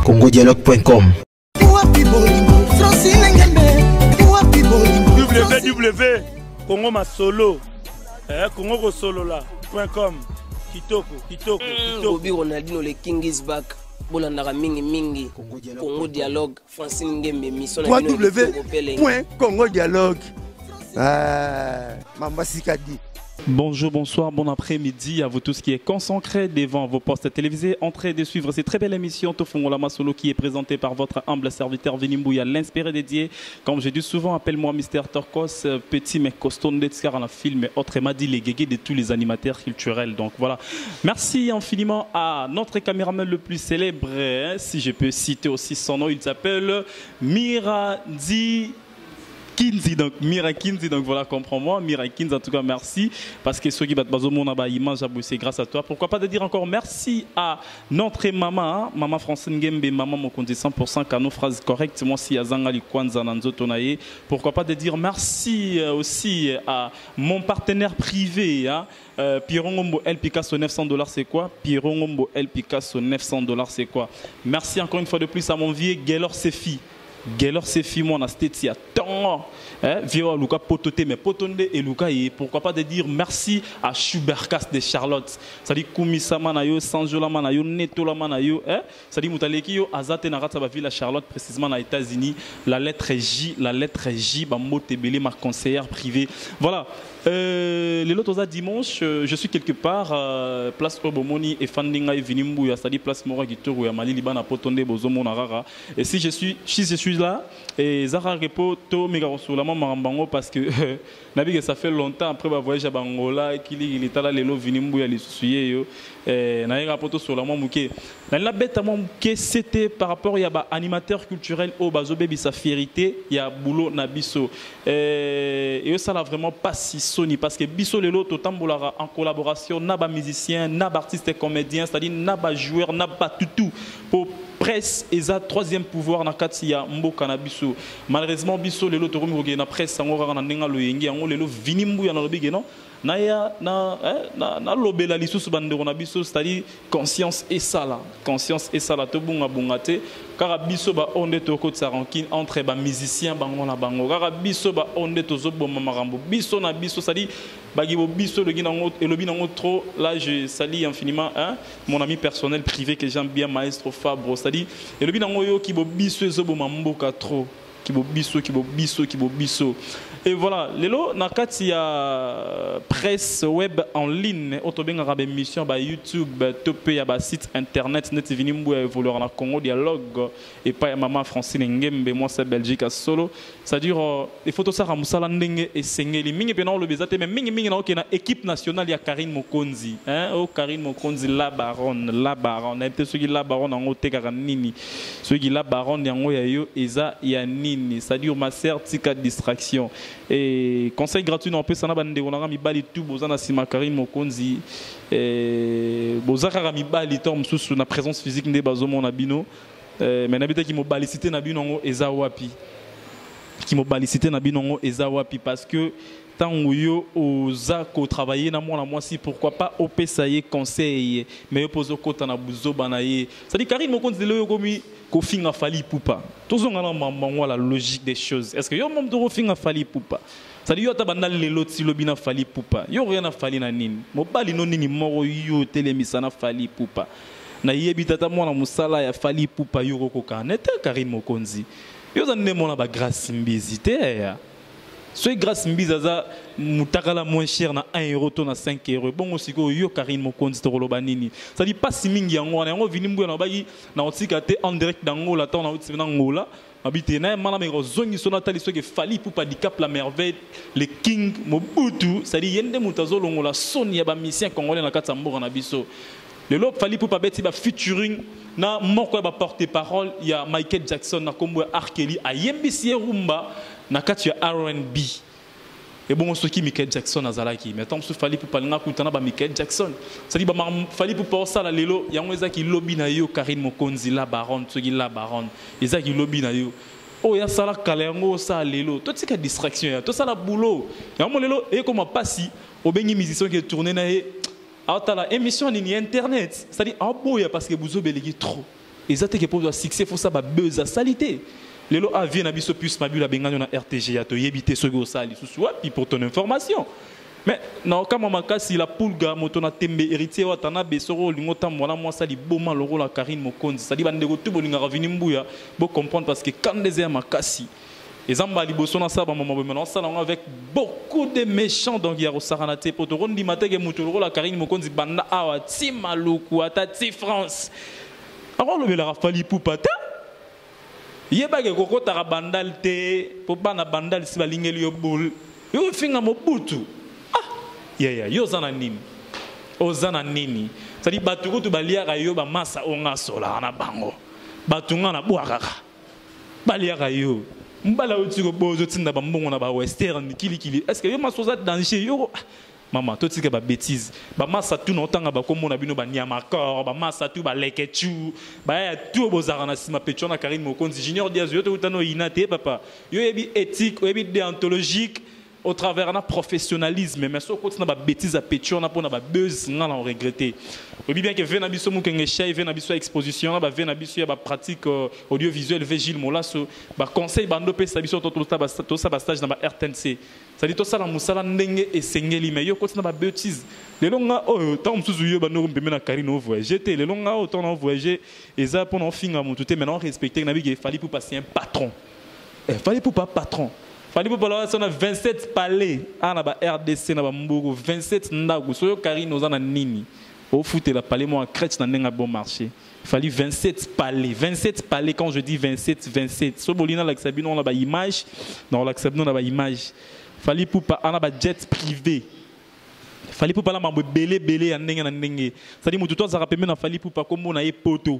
congodialogue.com. www Congo Masolo Congo Solo là.com. Kitoko Bobby Ronaldinho le King is back. Bolandaka mingi Congo Dialogue Francine Ngembe mission www.congodialogue. Mamba Sikadi. Bonjour, bonsoir, bon après-midi à vous tous qui êtes concentrés devant vos postes télévisés. Entrez de suivre cette très belle émission Tofongola Masolo qui est présentée par votre humble serviteur Venimbouya, l'inspiré dédié. Comme je dis souvent, appelle-moi Mister Torkos, petit mais costaud d'Etscar en film, autrement dit les guégués de tous les animateurs culturels. Donc voilà, merci infiniment à notre caméraman le plus célèbre, hein, si je peux citer aussi son nom, il s'appelle Miradi Kinzi, donc Mira Kinzi, donc voilà, comprends-moi, Mira Kinzi, en tout cas merci, parce que ceux qui battent Bazomo Naba image c'est grâce à toi. Pourquoi pas de dire encore merci à notre maman, hein, maman Francine Ngembe, maman Mokondi 100% car nos phrases correctes, moi si Azanga Likwanza Nanzo Tonaye. Pourquoi pas de dire merci aussi à mon partenaire privé, hein, Pierron Ngombo El Picasso $900 c'est quoi? Pierron Ngombo El Picasso $900 c'est quoi? Merci encore une fois de plus à mon vieux Gaylor Sefi. Gaylor Sefi, moi, on a stéti à tant. Vieux Luca Pototé, mais Potonde et Luca, et pourquoi pas de dire merci à Schubercas de Charlotte. Ça dit Koumissa Manayo, Sanjola Manayo, Netola Manayo. Ça dit Moutaleki yo, Azate Narata Ville à Charlotte, précisément aux États-Unis. La lettre J, Bambo Tebele, ma conseillère privée. Voilà. Les autres dimanche, je suis quelque part, place Obomoni et Fandinga et Vinimbu, c'est-à-dire place Mora Gitoro et Mali Liban à Potonde, Bozomo Narara. Et si je suis là, et Zara Repo, To Megarosulama Marambango, parce que ça fait longtemps après ma voyage à Bangola, qu'il est là, les lots Vinimbu, les souciers, Naïra Poto sur la Mouké. La bête à Mouké, c'était par rapport à animateur culturel au Bazobé, sa fierté, il y a Boulot Nabiso. Et ça n'a vraiment pas si Sony, parce que Bisso Lelo Totambolara en collaboration, naba musicien, naba artiste et comédien, c'est-à-dire naba joueur, naba tutu pour presse et ça troisième pouvoir na katia mboka na biso. Malheureusement Bisso Lelo Torumu na presse ngora na ndenga loyengi ngo lelo vinimbu ya na lobige non na ya na lobela lisusu bandero na biso, c'est-à-dire conscience et ça là to bunga bungate car biso ba onde to ko tsarankin entre ba musicien bango na bango car biso ba onde to zo bomba marambo biso na biso, c'est-à-dire bagibo biso le ginango et le binango trop. Là je salue infiniment, hein, mon ami personnel privé que j'aime bien, maestro Fabro, c'est-à-dire et le binango yo ki bo biso zo bomba mboka trop qui bo biso. Et voilà, lelo nakati ya presse web en ligne, autobenga rabe émission ba YouTube, topé ya ba site internet net vinimbu évoluer na Congo Dialogue et pas maman Francine Ngembe, moi c'est Belgique à solo. C'est-à-dire les photos ça ramusala ndenge et sengeli mingi pena le bezate mais mingi na okena équipe nationale ya Karine Mokonzi, hein, oh Karine Mokonzi la baronne, peut-être ceux qui la baronne en ote nini. Ceux qui la baronne yango ya yo eza ya nini, c'est-à-dire ma sœur tika distraction. Et conseil gratuit non peut ça na bande on a mi bali tout bozana sima Karine Mokonzi bozaka mi bali tom sous na présence physique ndé bazomo na bino mais nabita ki mo balicité na bino eza wapi parce que tant yo oza ko travailler na moi si pourquoi pas opayer conseil mais opposer kota na buzo banaye ça dit Karine Mokonzi le komi ko finga fali poupa tozonga na maman la logique des choses. Est-ce que yo mom to finga fali poupa ça dit yo ta bandal le lot si lobina fali poupa yo rien na fali na nini mo bali no nini moro yo telemisa na fali poupa na yebi tata mwana musala ya fali poupa yo ko kanete Karine Mokonzi yo zanne mona ba grâce mbizité ya. Soit grâce mbizaza mutakala moins cher na 1 euro to na 5 euros. Bon aussi ko yo Karine Mokonzi to lobanini. Ça dit pas si mingi yango na yango vinimbu na bagi na otika te en direct d'Angola ta na otika na Angola. Habité na mala me rozongi sona tali so ke fali pour pas dicap la merveille le king Mobutu. Ça dit yende mutazo longola soni ya ba misien congolais na katsambo na biso. Le lot fali pour pas beti ba featuring na moko ba porte-parole ya Michael Jackson na kombo Arkeli a yembisi rumba na kati ya R&B. Et bon ce qui Michael Jackson azalaki mais tant ce fali pour parler na kutana ba Michael Jackson. Ça dit ba fali pour pas ça la lelo yango ezaki lobby na yo Karine Mokonzi la baronne ce qui la baronne ezaki lobby na yo. Oh ya sala kalengo ça lelo tout ce qui distraction tout ça la boulot yango lelo et comment passi au bengi musicien qui tourner na alors la émission en internet c'est-à-dire en boya parce que vous obéissez trop Et ça, c'est pour le succès, il faut ça, buzz à salité. Les lots aviennent à biso plus mabula bengano na RTG à te yébiter ce go sali sous puis pour ton information. Mais non, quand maman si la poulga motona tembe héritier wa tana besoro lingo tam wala moi ça li boma loro la Karine Mokonzi ça dit bande go tout bolinga ravini mbuya bo comprendre parce que quand les makasi les amba liboso na ça ba maman maintenant ça avec beaucoup de méchants donc il y a Saranate pour te rondi matege mutoro la Karine Mokonzi banda awa ti maluku atati France. Alors le la rafali poupata yeba ke koko tara bandal te po bana bandal si balingeli yo bol yo finga mobutu yo zana nini ozana nini sadi batuko to baliaka yo ba masa onga sola na bango batunga na bwakaka baliaka yo mbala utiko bozo tinda ba mbongo na ba western kili est-ce que yo masoza danger yo maman to tika ba bêtise ba masa tu no tanga ba komona bino ba nyama kor ba masa tu ba lekechu ba ya tu bozara na sima pecho na Karine Mokonzi junior diaz yo to utano inate papa yo yebi éthique yebi déontologique au travers un professionnalisme mais so continue ba bêtise à pecho na pona ba buzz ngala on regretter obi bien que vena biso mukenge chai vena biso exposition ba vena biso ya ba pratique audiovisuelle Vigile Molaso ba conseil bando pe sa biso to sa ba stage na ba RTNC ça dit to ça la musala ndenge esengeli mais yo continue ba bêtise les longa oh tant msuzu yo ba no mbeme na Karine au voyage te les longa autant en voyager et ça pour en finga mon tout maintenant respecter na bi il fallait pour passer un patron il fallait pour pas patron. Fallait pour parler on a 27 palais à la RDC na Mbogo 27 ndagu soyo Karine ozana nini au foot la palais moi en crèche na nenga bon marché fallait 27 palais quand je dis 27 so bolina la sabino on a ba image dans la sabino on a ba image fallait pour pas on a ba jet privé fallait pour pas la mambo belé na ndenge ça dit mutu to za rappeler na fallait pour pas comme on a e poto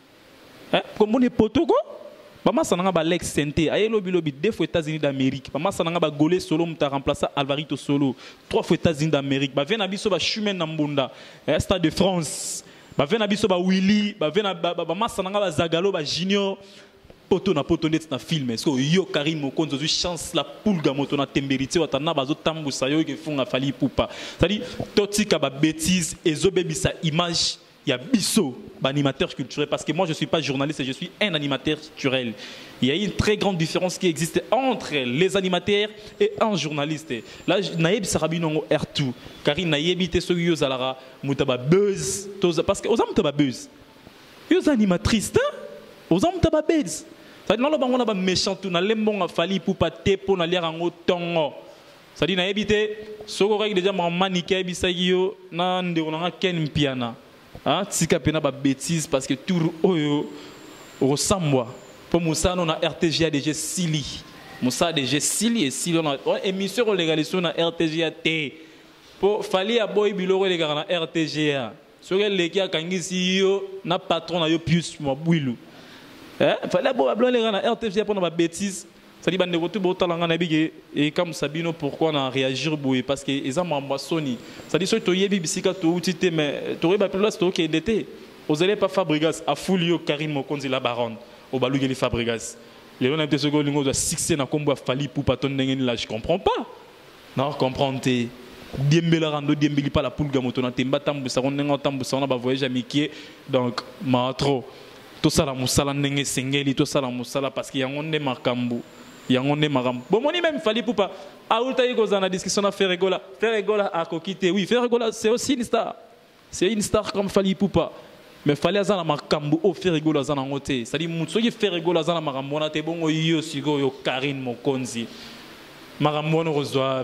comme on est poto quoi Bama sananga ba Lex Sente aye lobi 2 fois États-Unis d'Amérique Bama sananga ba Golé Solo muta remplacer Alvarito Solo 3 fois États-Unis d'Amérique ba vena biso ba Chumen Nambunda Stade de France ba vena biso ba Willy ba vena Bama sananga ba Zagalo ba Junior poto net na film so yo Karine Mokonzi zo chance la poulga moto na temberité watana bazo tambusa yo ke funga fali pupa ça dit totika ba bêtise ezo bebisa image. Il y a biso, animateur culturel, parce que moi je ne suis pas journaliste, je suis un animateur culturel. Il y a une très grande différence qui existe entre les animateurs et un journaliste. Là, naïb sarabinongo R2, Karine naïb te so yo zalara mutaba buzz, parce que aux hommes taba buzz. Yo animatrice, aux hommes taba buzz. Ça dit non le bango na ba méchant tout na lembonga fali pour pas te pour na lire en tongo. Ça dit naïb te soko règle déjà manique bisagio na ndeko na ken piana. Ah, tika pena ba bêtise parce que tout oyo ressemble pour Moussa on a RTG DG Sili Moussa DG Sili et Sili on a émission légalisation na RTG T pour fali a boy biloko les gars na RTG sur les qui a kangisi yo na patron na yo plus moi bouilou fali a boy les gars na RTG pour na ba bêtise ça dit bande retour botalanga na bige et comme Sabino pourquoi on a réagir boy parce que ils ont mambasoni ça dit so to yebi bisika to utité mais to reba place to ke d'été vous allez pas Fabregas a fulio Karine Mokonzi la baronne au balugi les Fabregas les on a des secondes lingo de succès na combo fali pour pas ton ndenge là je comprends pas non comprendre Diembela rando diembeli pas la poule gamoto na temba tambusa on ndenge tambusa on a ba voyage amiqué donc matro to sala musala ndenge sengeli to sala musala parce que yangonde makambu yangonde maram bon moni même fallait pour pas aulta yego za na discussion na Ferregola a coquité oui Ferregola c'est aussi une star comme fallait pour pas mais fallait azana makambu o Ferregola za na ngote ça dit mutso ki Ferregola za na marambo na te bongo yo sigo yo Karine Mokonzi marambo no rozwa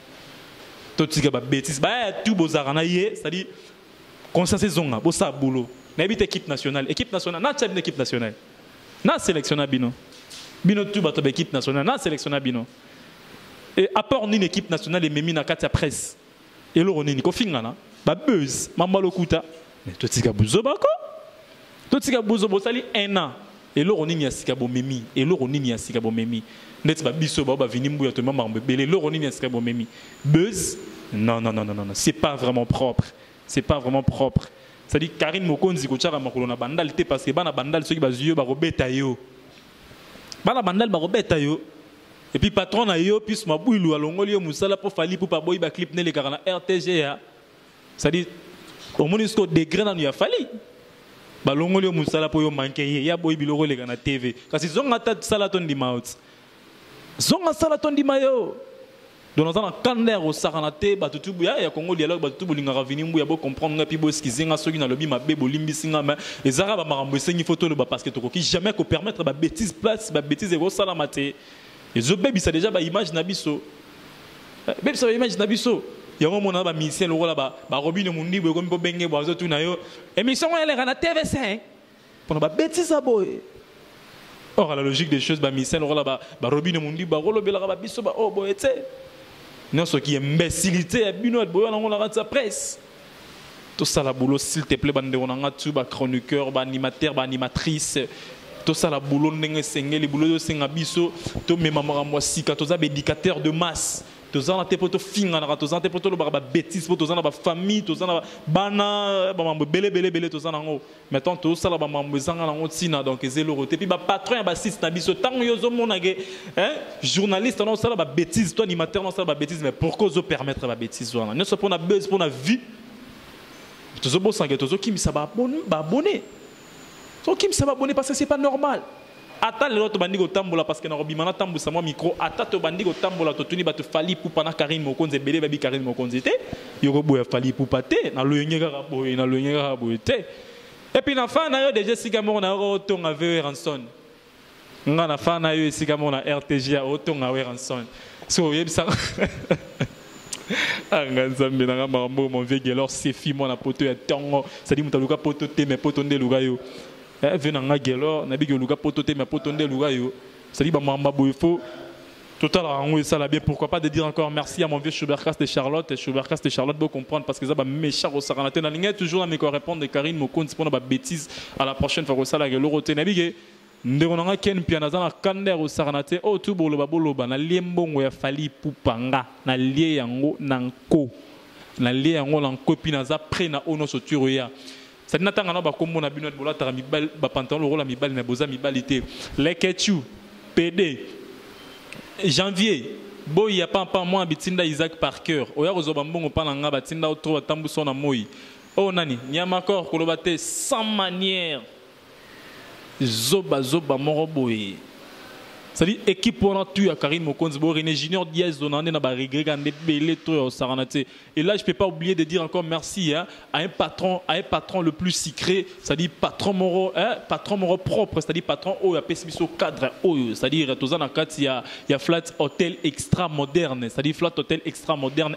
to tika ba bêtise ba tout bozara na ye ça dit conscience zonga bo sa boulot na bite équipe nationale na tchab équipe nationale na sélectionneur bino tout bato équipe nationale na sélectionneur bino et apport ni équipe nationale et memi na katia presse et lo ronini ko fingana ba buzz mambalo kuta mais to tika buzo bo sali 1 an et lo ronini ya sika bo memi et lo ronini ya sika bo memi net ba biso ba vinimbu ya to mama mbele lo ronini ya sika bo memi buzz non c'est pas vraiment propre ça dit Karine Mokonzi ko tchara makolo na bandal te parce que bana bandal soki bazuyo ba robeta yo bana bandal ba robeta yo et puis patron na yo puis mabouilou alongoli yo musala pour fali pour pas boy ba clip ne les gars na RTG ça dit au moins jusqu'au degré na ya fali balongoli musala po yo manke ya boy biloko le na TV kasi zonga ta sala ton di maut zonga sala ton di mayo donc dans un canner au saranate batutu ya Congo dialogue batutu bolinga ravini ya bo comprendre nga pi bo skizinga soki na lobi mabe bolimbi singa ma ezara ba marambo sengi photo le ba parce que to ki jamais ko permettre ba bêtise place ba bêtise ego sala mate ezo bebi ça déjà ba image na biso bebi ça image na biso yango mona ba mission le rola ba robine mundi bo ko benge bo azotu na yo émission elle na TV5 pour ba bêtise aboy. Or à la logique des choses ba mission le rola ba robine mundi ba rolo bela ba biso ba oh boy tu non ce qui est imbécilité bino boyo na ngona sa presse tout ça la boulot s'il te plaît bande on a tu ba chroniqueur ba animateur ba animatrice tout ça la boulot ndenge sengeli boulot senga biso to mema moi sika to za éducateur de masse to za na te poto finga na to za te poto lo ba bêtise to za na ba famille to za na bana ba mambo belé to za na ngo maintenant tout ça la ba mambo zanga na ngo tina donc ezelo roté puis ba patron ba site na biso tant yo zo mona ke journaliste non ça la ba bêtise toi animateur non ça ba bêtise mais pourquoi zo permettre ba bêtise wana ne so pour na buzz pour na vie to zo bosange to zo kimi ça ba abonné to kimi ça ba abonné parce que c'est pas normal. Attends les autres bandits au tambola parce que na robimana tambu sa moi micro attends to bandits au tambola to tuni ba te fali pour pana Karine Mokonze belé babi Karine Mokonze té yoko boya fali pour paté na loyengera boy té et puis na fa na yo déjà sigamo na otonga ve ranson nga na fa na yo sigamo na RTG otonga we ranson so yebisa anga nzambe na mambo mon vieux gelor c'est fi moi na poto ya tongo ça dit mutaluka poto té mais poto ndé luga yo venanga gelo na bigi luga poto te mais poto ndé luga yo ça dit ba mamba boyfo total rango ça la bien pourquoi pas de dire encore merci à mon vieux Schubercast de Charlotte beau comprendre parce que ça va méchant au saranate na ligne toujours à me répondre de Karine Mokonzi pour na ba bêtise à la prochaine fois que ça la gelo roté na bigi ndonga ken piana za na kander au saranate o tu boloba na liembongo ya fali pupanga na lie yango nanko na lie yango nanko pina za près na ono soturo ya ça dit natanga na ba kombo na bino bola tara mibal ba pantalon le rola mibal na boza mibalité lekechu PD janvier boy ya pampa moi bitinda Isaac Parker oya rozoba mbongo pa na nga batinda o trop tambuso na moi oh nani nyama kor koloba te sans manière zoba moroboy ça dit équipe pour on tu à Karine Mokonzi bo René Junior Diaz donné na ba regret gande belé to au saranate et là je peux pas oublier de dire encore merci à un patron le plus secret ça dit patron moro propre c'est à dire patron o ya pesibiso cadre o ça dire tozana kati ya flat hôtel extra moderne ça dit flat hôtel extra moderne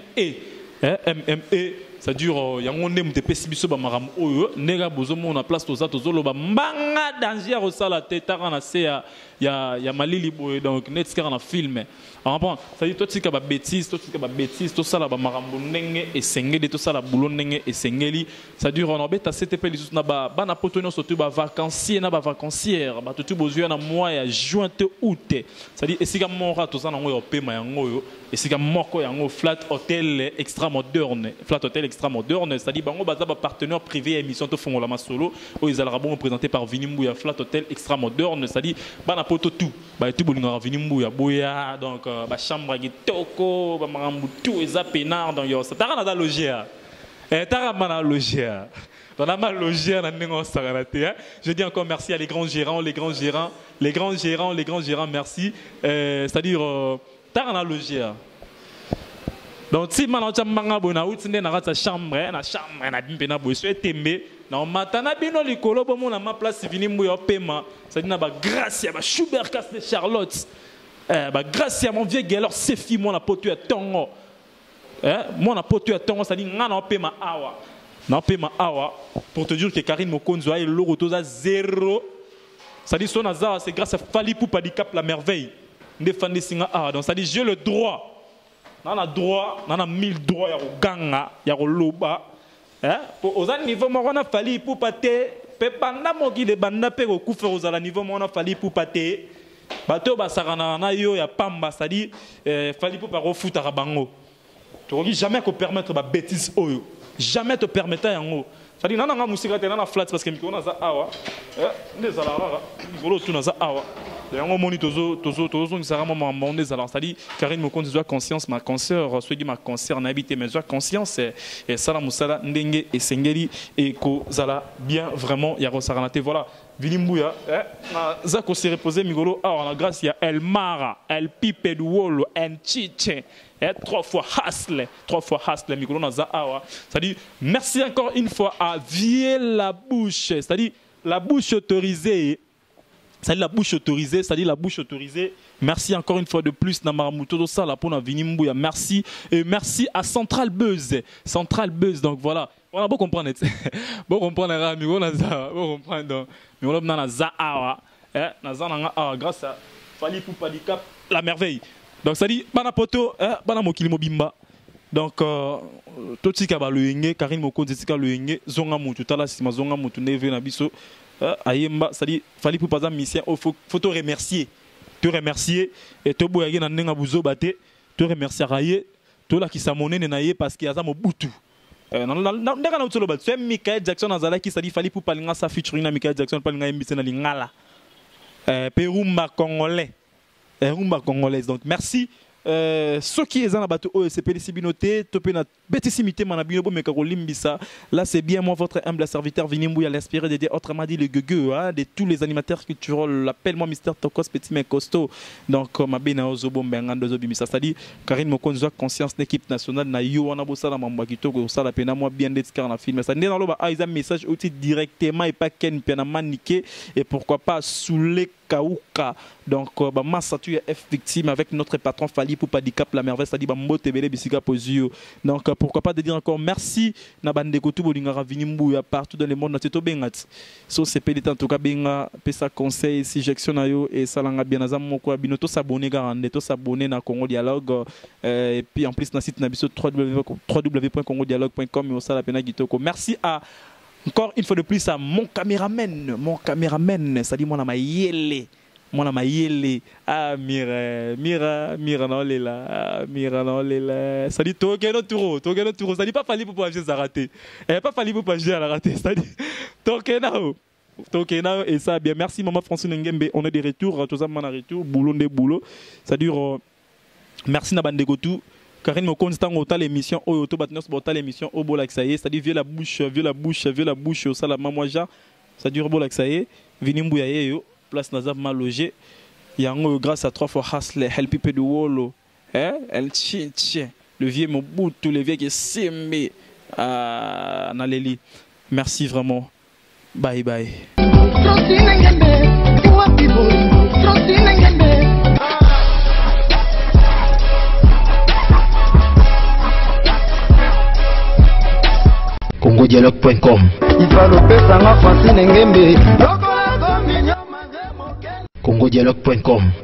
MME ça dure yango ndem te pesibiso ba maram oyo nega bozo mona place toza tozoloba mbanga danger au sala tetara na se ya malili boy donc net skara na film comprend ça dit toi tika ba bêtise to sala ba marambo ndenge esengeli to sala boulot ndenge esengeli ça dure on obeta CTP lisus na ba na potonyo surtout ba vacancier na ba vacancière ba tutu bozo na mois ya juin te août ça dit esika mora to sana ngo pema yango yo esika moko yango flat hôtel extra moderne c'est-à-dire bango baza ba partenaire privé émission to fongola masolo o izalaka bon présenté par Vinimbuya flat hôtel extra moderne c'est-à-dire bana poto tout ba tout bolinga Vinimbuya boya donc ba chambre kitoko ba marambu tout eza pénard dans yo ça tara na loger tara mana loger dans la mal loger na ndingo saranate je dis encore merci à les grands gérants merci c'est-à-dire tara na loger. Donc si maintenant tu manga bona utinde na rata chambre na bimpe na boso etembe na matana bino likolo bomo na ma place Vinimbuya pema ça dit na ba grâce ya ba Schubercast de Charlotte ba grâce ya mon vieux gelor c'est fi moi na potu ya tongo moi na potu ya tongo ça dit nga na pema awa pour te dire que Karine Mokonzi a le logo toza 0 ça dit son hasard c'est grâce à Fali Poupa di Cap la merveille ndefandi singa donc ça dit j'ai le droit nana 1000 droits ya ganga ya loba aux niveau mo na Fali Poupa te pe banda moki de banda pe ko kufa aux ala niveau mo na Fali Poupa te bato basarana na yo ya pamba ça dit Fali Poupa refuta bango tu jamais ko permettre ba bêtise oyo jamais te permettre yango ça dit nana musika te nana flat parce que micro na za awa ndeza la rara micro tu na za awa yango moni tozo ngisaka mama monde za la ça dit Karine Mokonzi doit conscience ma consoeur ceux qui ma concerne habité mais doit conscience et sala musala ndenge et sengeli et ko zala bien vraiment ya rosarana te voilà Vinimbuya na za ko se reposer migolo awa na grâce ya El Mara El Pipe du Wolo en Chiche. 3 fois Hasle, Micro Nazawa. C'est-à-dire, merci encore une fois à Vier la bouche. C'est-à-dire, la bouche autorisée. C'est-à-dire, la bouche autorisée. C'est-à-dire, la bouche autorisée. Merci encore une fois de plus, Namaramuto Sala pour Vinimbuya. Merci. Et merci à Central Buzz. Central Buzz. Donc voilà. On a beau comprendre. Beau comprendre, Micro Nazawa. Beau comprendre. Micro Nazawa. Nazawa, grâce à Fali Poupadikap, la merveille. Donc ça dit banapoto bana mokili mobimba donc totika ba loyenge Karine Mokonzi tika loyenge zonga mutu tala sima zonga mutu neve na biso ayemba ça dit fali pour pas mission faut te remercier et to boyage na ndenga buzo bate te remercier raye to la kisa monene na ye parce que azamo butu ndaka na utolo bat c'est Michael Jackson azala qui ça dit fali pour palinga sa featuring na Michael Jackson palinga mbise na lingala Perumba congolais rumba congolaise. Donc merci. Ceux qui sont dans bateau OECP les Sibinoté, topé na bétissimité manabino mais Limbisa. Là c'est bien moi votre humble serviteur Vinimbuya l'inspiré de autrement dit le gueux de tous les animateurs culturels l'appelle-moi Mister Tokos petit mais costaud. Donc ma bena ozobo mbengando zobimisa ça dit Karine Mokonzi conscience d'équipe nationale na yo wana bosala mambakito ko sala pena moi bien d'être na film ça n'est dans le bas un message outil directement et pas ken pena maniqué et pourquoi pas soulé Kauka. Donc bah massa tu es victime avec notre patron Fali pour pas dicap la merveille ça dit bah mbote belé bisika posio. Donc pourquoi pas de dire encore merci na bande ko tout bolingara Vinimbuya partout dans le monde na teto bengat. So c'est pédé en tout cas benga pesa conseil suggestion na yo et salanga bien azam moko binoto s'abonner garande to s'abonner na Congo Dialogue et puis en plus na site na biso www.congodialogue.com et au sala pena gitoko. Merci à encore une fois de plus à mon caméraman, ça dit moi na mayele. Ah Mira non là, Mira non là. Ça dit Togeno Touro, ça dit pas fallu pour pas juste rater. Pas fallu pour pas juste la rater, ça dit Togeno et ça bien. Merci maman Francine Ngembe, on est de retour, tous en retour, boulot. Ça dure merci na bande gotou. Karine Mokonzi tango ta l'émission au to batnos bota l'émission au bolak ça y est, c'est-à-dire vieux la bouche au salama moja, ça dure bolak ça y est, Vinimbuya yo place nazab mal logé. Yango grâce à 3 fois Hasle, El Pipe du Wolo, El Chiche, le vieux Mobutu, tous les vieux qui s'aiment à Naleli. Merci vraiment. Bye bye. congodialogue.com congodialogue.com